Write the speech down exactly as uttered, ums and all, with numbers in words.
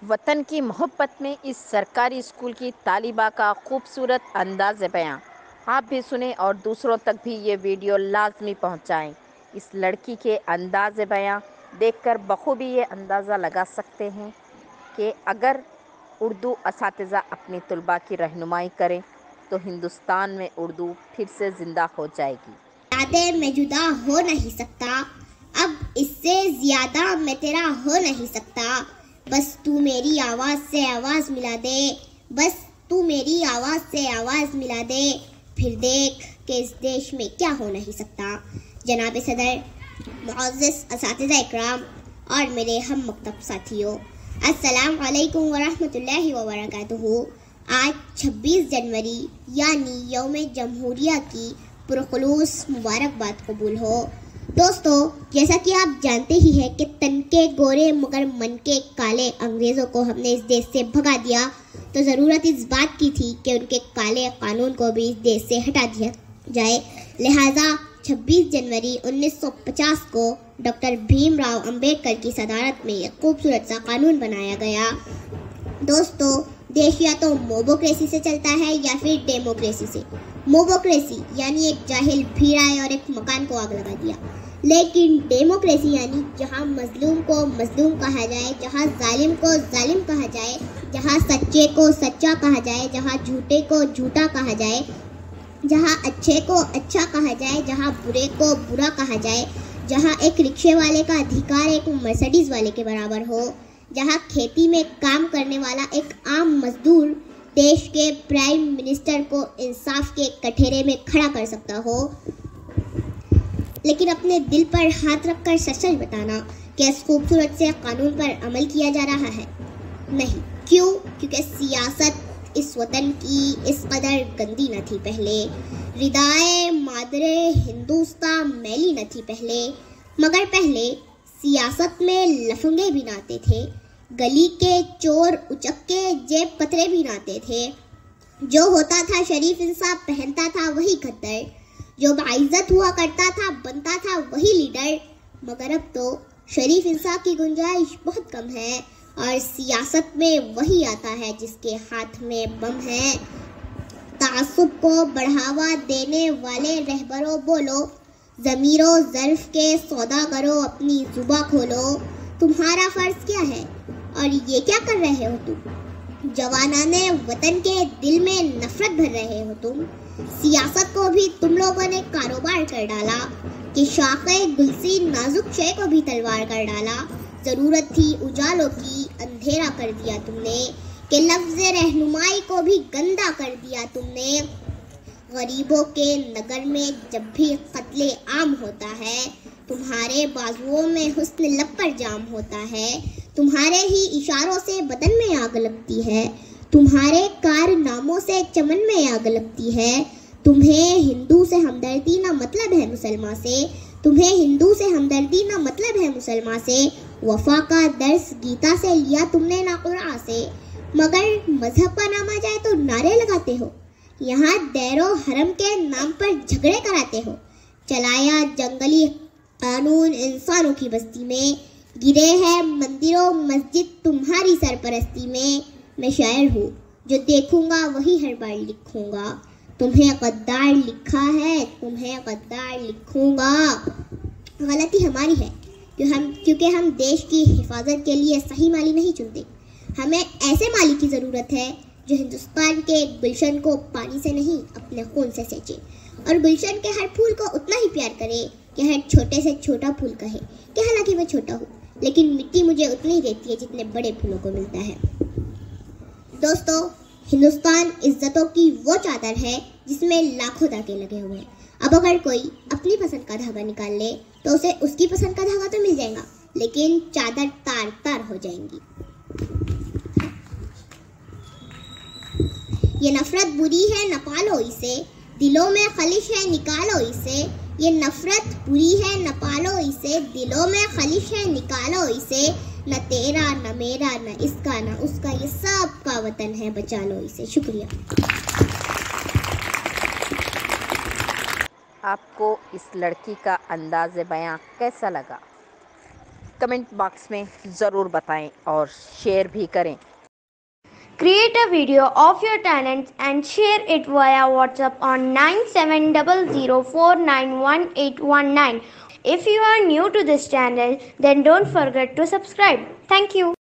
वतन की मोहब्बत में इस सरकारी स्कूल की तालिबा का खूबसूरत अंदाज़ बयां। आप भी सुने और दूसरों तक भी ये वीडियो लाजमी पहुंचाएं। इस लड़की के अंदाज़ बयां देखकर बखूबी ये अंदाज़ा लगा सकते हैं कि अगर उर्दू असातिज़ा अपनी तलबा की रहनुमाई करें तो हिंदुस्तान में उर्दू फिर से ज़िंदा हो जाएगी। यादें मैं जुदा हो नहीं सकता, अब इससे ज्यादा मैं तेरा हो नहीं सकता। बस तू मेरी आवाज से आवाज मिला दे, बस तू मेरी आवाज से आवाज मिला दे, फिर देख कि इस देश में क्या हो नहीं सकता। जनाब सदर, मुअज़्ज़िज़ असातिज़ा इकराम और मेरे हम मकतब साथियों, अस्सलाम वालेकुम वरहमतुल्लाहि व बरकातुहू। आज छब्बीस जनवरी यानी यौम जमहूरिया की पुरखुलूस मुबारकबाद कबूल हो। दोस्तों, जैसा कि आप जानते ही हैं कि तन के गोरे मगर मन के काले अंग्रेज़ों को हमने इस देश से भगा दिया, तो ज़रूरत इस बात की थी कि उनके काले कानून को भी इस देश से हटा दिया जाए। लिहाजा छब्बीस जनवरी उन्नीस सौ पचास को डॉक्टर भीमराव अंबेडकर की सदारत में एक खूबसूरत सा कानून बनाया गया। दोस्तों, देश या तो मोबोक्रेसी से चलता है या फिर डेमोक्रेसी से। मोबोक्रेसी यानी एक जाहिल भीड़ आए और एक मकान को आग लगा दिया, लेकिन डेमोक्रेसी यानी जहां मजलूम को मजलूम कहा जाए, जहां जालिम को जालिम कहा जाए, जहां सच्चे को सच्चा कहा जाए, जहां झूठे को झूठा कहा जाए, जहां अच्छे को अच्छा कहा जाए, जहां बुरे को बुरा कहा जाए, जहां एक रिक्शे वाले का अधिकार एक मर्सिडीज वाले के बराबर हो, जहां खेती में काम करने वाला एक आम मजदूर देश के प्राइम मिनिस्टर को इंसाफ के कठेरे में खड़ा कर सकता हो। लेकिन अपने दिल पर हाथ रखकर सच सच बताना कि इस खूबसूरत से कानून पर अमल किया जा रहा है? नहीं। क्यों? क्योंकि सियासत इस वतन की इस कदर गंदी न थी पहले, रिदाए मादरे हिंदुस्तान मैली न थी पहले। मगर पहले सियासत में लफंगे भी नाते थे, गली के चोर उचक्के जेब कतरे भी नाते थे। जो होता था शरीफ इंसान पहनता था वही खद्दर, जो बाइज्जत हुआ करता था बनता था वही लीडर। मगर अब तो शरीफ इंसान की गुंजाइश बहुत कम है और सियासत में वही आता है जिसके हाथ में बम है। तासुब को बढ़ावा देने वाले रहबरों बोलो, ज़मीरो ज़र्फ के सौदा करो, अपनी जुबा खोलो। तुम्हारा फर्ज क्या है और ये क्या कर रहे हो तुम? जवानाने वतन के दिल में नफरत भर रहे हो तुम। सियासत को भी तुम लोगों ने कारोबार कर डाला कि शाखे गुलसी नाजुक शे को भी तलवार कर डाला। जरूरत थी उजालों की, अंधेरा कर दिया तुमने, कि लफ्ज़ रहनुमाई को भी गंदा कर दिया तुमने। गरीबों के नगर में जब भी कत्ले आम होता है, तुम्हारे बाजुओं में हुस्न लब पर जाम होता है, तुम्हारे ही इशारों से बदन में आग लगती है, तुम्हारे कारनामों से चमन में आग लगती है। तुम्हें हिंदू से हमदर्दी ना मतलब है मुसलमान से, तुम्हें हिंदू से हमदर्दी ना मतलब है मुसलमान से। वफा का दर्स गीता से लिया तुमने ना कुरान से, मगर मजहब का नाम आ जाए तो नारे लगाते हो। यहाँ दैरो हरम के नाम पर झगड़े कराते हो। चलाया जंगली कानून इंसानों की बस्ती में, गिरे हैं मंदिरों मस्जिद तुम्हारी सरपरस्ती में। मैं शायर हूँ, जो देखूंगा वही हर बार लिखूंगा। तुम्हें गद्दार लिखा है, तुम्हें गद्दार लिखूंगा। गलती हमारी है क्यों हम क्योंकि हम देश की हिफाजत के लिए सही माली नहीं चुनते। हमें ऐसे माली की ज़रूरत है जो हिंदुस्तान के गुलशन को पानी से नहीं अपने खून से सींचे, और गुलशन के हर फूल को उतना ही प्यार करे कि हर छोटे से छोटा फूल कहे कि हालांकि मैं छोटा हूँ, लेकिन मिट्टी मुझे उतनी ही देती है जितने बड़े फूलों को मिलता है। दोस्तों, हिंदुस्तान इज्जतों की वो चादर है जिसमें लाखों धागे लगे हुए हैं। अब अगर कोई अपनी पसंद का धागा निकाल ले तो उसे उसकी पसंद का धागा तो मिल जाएगा, लेकिन चादर तार तार हो जाएंगी। ये नफरत बुरी है न पालो इसे, दिलों में खलिश है निकालो इसे। ये नफरत बुरी है न पालो इसे, दिलों में खलिश है निकालो इसे। न तेरा न मेरा न इसका न उसका, ये सब का वतन है, बचा लो इसे। शुक्रिया। आपको इस लड़की का अंदाज़ बयां कैसा लगा? कमेंट बॉक्स में ज़रूर बताएं और शेयर भी करें। Create a video of your talents and share it via WhatsApp on nine seven zero zero four nine one eight one nine. If you are new to this channel, then don't forget to subscribe. Thank you.